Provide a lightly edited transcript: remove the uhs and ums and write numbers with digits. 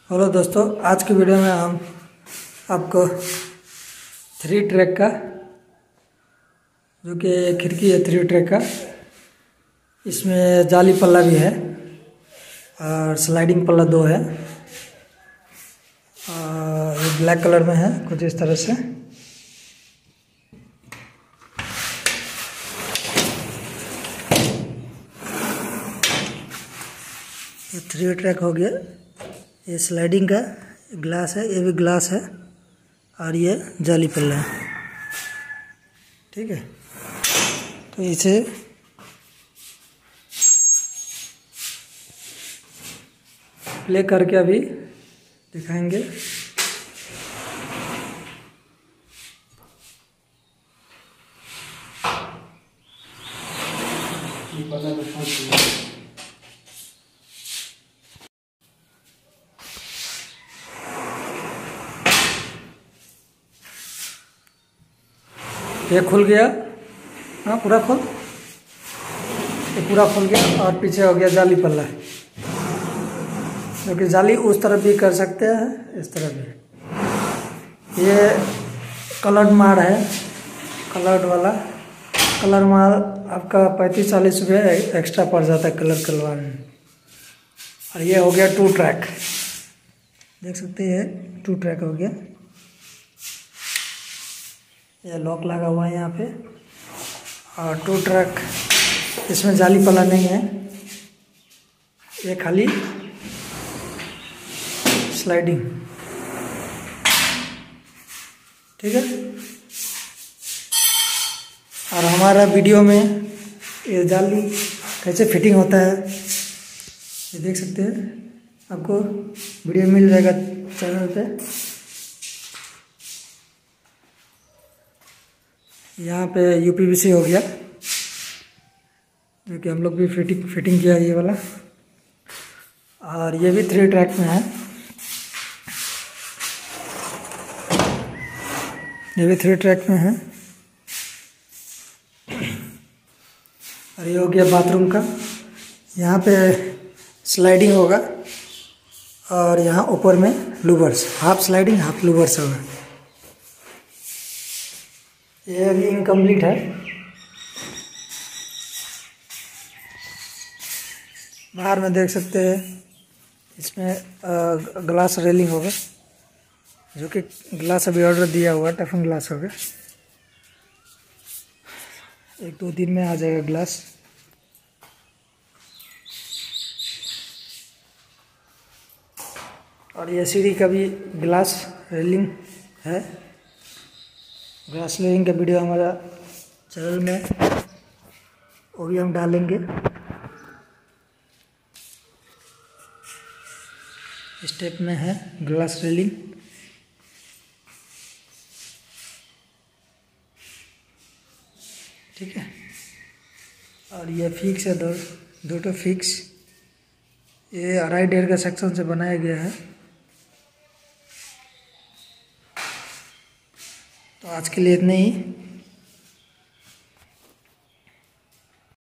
Hello दोस्तों, आज की वीडियो में हम आपको 3 ट्रैक का जो कि खिड़की है 3 ट्रैक का, इसमें जाली पल्ला भी है और स्लाइडिंग पल्ला 2 है और ये ब्लैक कलर में है कुछ इस तरह से। ये 3 ट्रैक हो गया। ये स्लाइडिंग का ग्लास है, ये भी ग्लास है और ये जाली पल्ला है। ठीक है, तो इसे प्ले करके अभी दिखाएंगे। ये खुल गया, हाँ पूरा खुल, ये पूरा खुल गया और पीछे हो गया जाली पल्ला, क्योंकि जाली उस तरफ भी कर सकते हैं इस तरफ भी। ये कलर्ड मार है, कलर्ड वाला। कलर मार आपका 35-40 रुपये एक्स्ट्रा पड़ जाता है कलर करवाने में। और ये हो गया 2 ट्रैक, देख सकते हैं 2 ट्रैक हो गया। ये लॉक लगा हुआ है यहाँ पे और 2 ट्रैक, इसमें जाली पल्ला नहीं है, ये खाली स्लाइडिंग। ठीक है, और हमारा वीडियो में ये जाली कैसे फिटिंग होता है ये देख सकते हैं, आपको वीडियो मिल जाएगा चैनल पे। यहाँ पे यूपीवीसी हो गया, जो कि हम लोग भी फिटिंग किया ये वाला। और ये भी 3 ट्रैक में है, ये भी 3 ट्रैक में है। और ये हो गया बाथरूम का, यहाँ पे स्लाइडिंग होगा और यहाँ ऊपर में louvers, half sliding half louvers होगा। ये अभी इनकम्प्लीट है। बाहर में देख सकते हैं इसमें ग्लास रेलिंग होगा, जो कि ग्लास अभी ऑर्डर दिया हुआ है, टफन ग्लास होगा। 1-2 दिन में आ जाएगा ग्लास। और ये सीढ़ी का भी ग्लास रेलिंग है। ग्लास रेलिंग का वीडियो हमारा चैनल में, वो भी हम डालेंगे। स्टेप में है ग्लास रेलिंग। ठीक है, और ये फिक्स है, दो तो फिक्स, ये 2.5 का सेक्शन से बनाया गया है। तो आज के लिए इतना ही।